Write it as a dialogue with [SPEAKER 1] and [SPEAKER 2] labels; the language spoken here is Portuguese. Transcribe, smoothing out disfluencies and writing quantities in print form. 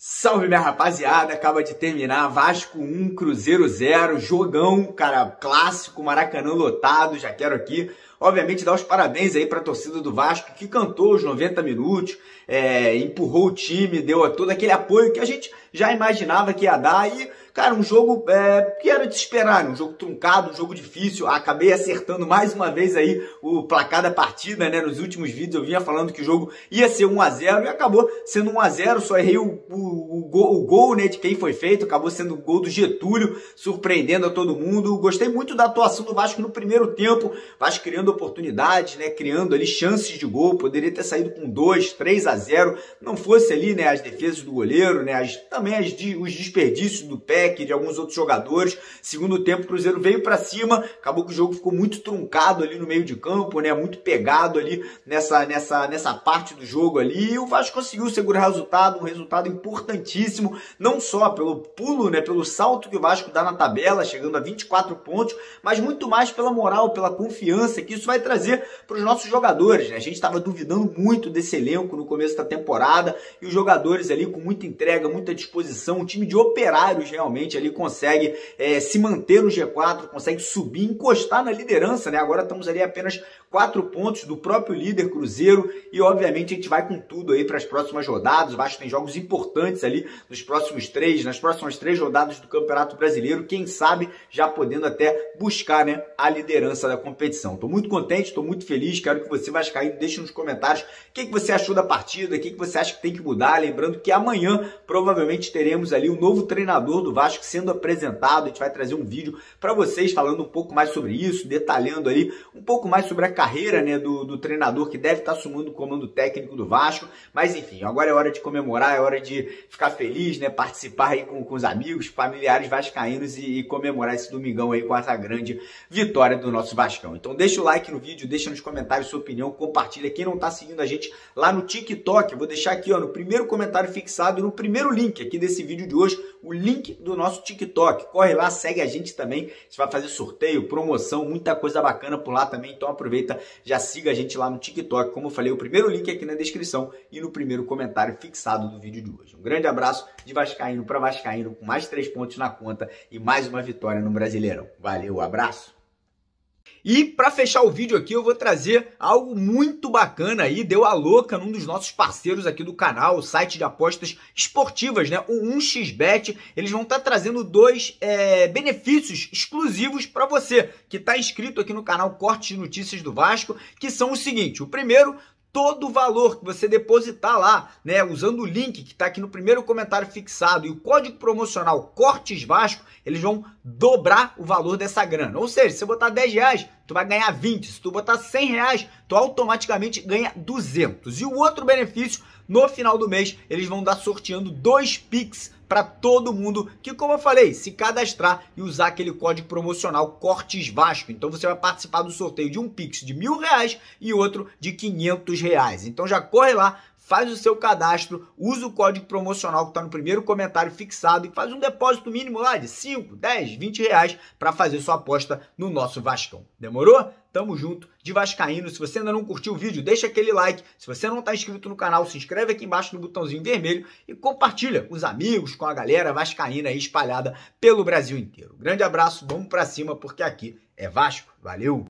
[SPEAKER 1] Salve, minha rapaziada, acaba de terminar Vasco 1, Cruzeiro 0, jogão, cara, clássico, Maracanã lotado. Já quero aqui, obviamente, dar os parabéns aí para a torcida do Vasco, que cantou os 90 minutos, empurrou o time, deu todo aquele apoio que a gente já imaginava que ia dar. E, cara, um jogo que era de se esperar, um jogo truncado, um jogo difícil. Acabei acertando mais uma vez aí o placar da partida, né? Nos últimos vídeos eu vinha falando que o jogo ia ser 1 a 0 e acabou sendo 1 a 0, só errei o gol, né, de quem foi feito, acabou sendo o gol do Getúlio, surpreendendo a todo mundo. Gostei muito da atuação do Vasco no primeiro tempo, Vasco criando oportunidades, né, criando ali chances de gol, poderia ter saído com 2, 3 a 0, não fosse ali, né, as defesas do goleiro, né, também os desperdícios do Peck, de alguns outros jogadores. Segundo tempo, o Cruzeiro veio para cima, acabou que o jogo ficou muito truncado ali no meio de campo, né, muito pegado ali nessa parte do jogo ali, e o Vasco conseguiu segurar o resultado, um resultado importantíssimo, não só pelo pulo, né, pelo salto que o Vasco dá na tabela, chegando a 24 pontos, mas muito mais pela moral, pela confiança que isso vai trazer para os nossos jogadores, né? A gente estava duvidando muito desse elenco no começo da temporada, e os jogadores ali com muita entrega, muita disposição, um time de operários realmente ali consegue se manter no G4, consegue subir, encostar na liderança, né? Agora estamos ali apenas 4 pontos do próprio líder Cruzeiro, e obviamente a gente vai com tudo aí para as próximas rodadas. O Vasco tem jogos importantes ali nas próximas 3 rodadas do Campeonato Brasileiro, quem sabe já podendo até buscar, né, a liderança da competição. Estou muito contente, estou muito feliz, quero que você vascaíno deixe nos comentários o que você achou da partida, o que você acha que tem que mudar. Lembrando que amanhã provavelmente teremos ali o novo treinador do Vasco sendo apresentado, a gente vai trazer um vídeo para vocês falando um pouco mais sobre isso, detalhando ali um pouco mais sobre a carreira, né, do treinador que deve estar assumindo o comando técnico do Vasco. Mas enfim, agora é hora de comemorar, é hora de ficar feliz, né, participar aí com os amigos, familiares vascaínos e comemorar esse domingão aí com essa grande vitória do nosso Vascão. Então deixa o like no vídeo, deixa nos comentários sua opinião, compartilha. Quem não está seguindo a gente lá no TikTok, eu vou deixar aqui, ó, no primeiro comentário fixado, no primeiro link aqui desse vídeo de hoje, o link do nosso TikTok. Corre lá, segue a gente também, a gente vai fazer sorteio, promoção, muita coisa bacana por lá também, então aproveita, já siga a gente lá no TikTok. Como eu falei, o primeiro link aqui na descrição e no primeiro comentário fixado do vídeo de hoje. Um grande abraço de vascaíno para vascaíno, com mais 3 pontos na conta e mais uma vitória no Brasileirão. Valeu, abraço! E para fechar o vídeo aqui, eu vou trazer algo muito bacana aí, deu a louca num dos nossos parceiros aqui do canal, o site de apostas esportivas, né? O 1xBet. Eles vão estar trazendo 2 benefícios exclusivos para você que está inscrito aqui no canal Cortes de Notícias do Vasco, que são o seguinte: o primeiro, todo o valor que você depositar lá, né, usando o link que está aqui no primeiro comentário fixado e o código promocional Cortes Vasco, eles vão dobrar o valor dessa grana. Ou seja, se você botar R$10, tu vai ganhar 20. Se tu botar R$100, tu automaticamente ganha 200. E o outro benefício, no final do mês, eles vão dar sorteando 2 Pix para todo mundo que, como eu falei, se cadastrar e usar aquele código promocional Cortes Vasco. Então você vai participar do sorteio de um Pix de R$1.000 e outro de R$500. Então já corre lá, faz o seu cadastro, usa o código promocional que está no primeiro comentário fixado e faz um depósito mínimo lá de 5, 10, 20 reais para fazer sua aposta no nosso Vascão. Demorou? Tamo junto de vascaíno. Se você ainda não curtiu o vídeo, deixa aquele like. Se você não está inscrito no canal, se inscreve aqui embaixo no botãozinho vermelho e compartilha com os amigos, com a galera vascaína aí espalhada pelo Brasil inteiro. Grande abraço, vamos para cima porque aqui é Vasco. Valeu!